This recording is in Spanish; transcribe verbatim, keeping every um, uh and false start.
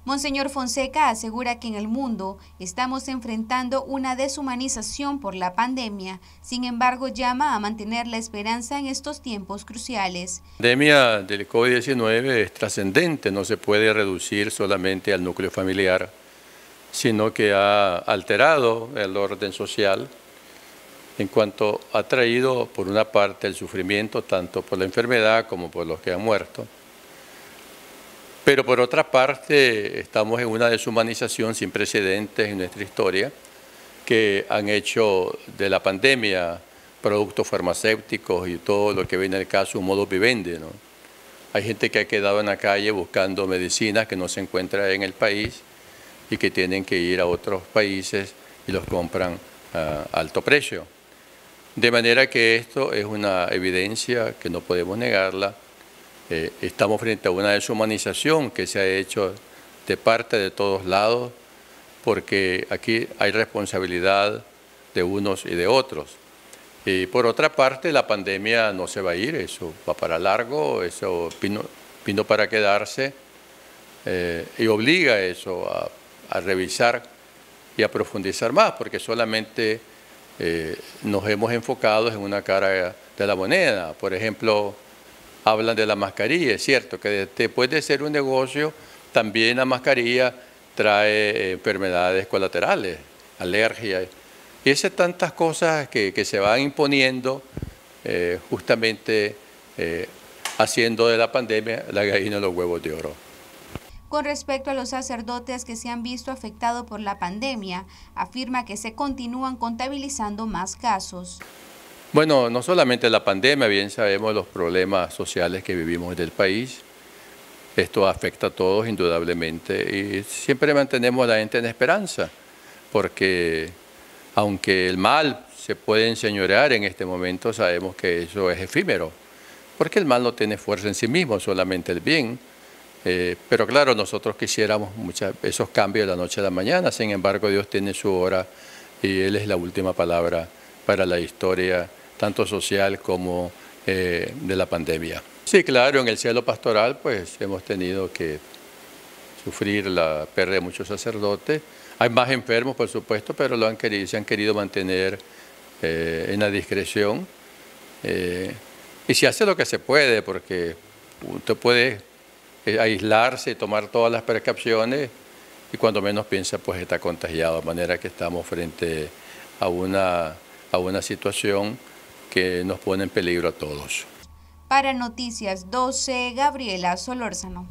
Monseñor Fonseca asegura que en el mundo estamos enfrentando una deshumanización por la pandemia, sin embargo llama a mantener la esperanza en estos tiempos cruciales. La pandemia del COVID diecinueve es trascendente, no se puede reducir solamente al núcleo familiar, sino que ha alterado el orden social en cuanto ha traído por una parte el sufrimiento tanto por la enfermedad como por los que han muerto. Pero por otra parte, estamos en una deshumanización sin precedentes en nuestra historia, que han hecho de la pandemia productos farmacéuticos y todo lo que viene al caso un modus vivendi, ¿no? Hay gente que ha quedado en la calle buscando medicinas que no se encuentran en el país y que tienen que ir a otros países y los compran a alto precio. De manera que esto es una evidencia que no podemos negarla. Eh, estamos frente a una deshumanización que se ha hecho de parte de todos lados, porque aquí hay responsabilidad de unos y de otros. Y por otra parte, la pandemia no se va a ir, eso va para largo, eso vino, vino para quedarse eh, y obliga eso a, a revisar y a profundizar más, porque solamente eh, nos hemos enfocado en una cara de la moneda. Por ejemplo, hablan de la mascarilla, es cierto que después de ser un negocio, también la mascarilla trae enfermedades colaterales, alergias, y esas tantas cosas que, que se van imponiendo eh, justamente eh, haciendo de la pandemia la gallina de los huevos de oro. Con respecto a los sacerdotes que se han visto afectados por la pandemia, afirma que se continúan contabilizando más casos. Bueno, no solamente la pandemia, bien sabemos los problemas sociales que vivimos del país. Esto afecta a todos indudablemente y siempre mantenemos a la gente en esperanza, porque aunque el mal se puede enseñorear en este momento, sabemos que eso es efímero, porque el mal no tiene fuerza en sí mismo, solamente el bien. Eh, pero claro, nosotros quisiéramos muchas, esos cambios de la noche a la mañana, sin embargo Dios tiene su hora y Él es la última palabra para la historia, tanto social como eh, de la pandemia. Sí, claro, en el cielo pastoral pues hemos tenido que sufrir la pérdida de muchos sacerdotes. Hay más enfermos, por supuesto, pero lo han querido, se han querido mantener eh, en la discreción. Eh, y se hace lo que se puede, porque usted puede eh, aislarse y tomar todas las precauciones y cuando menos piensa pues está contagiado, de manera que estamos frente a una, a una situación que nos pone en peligro a todos. Para Noticias doce, Gabriela Solórzano.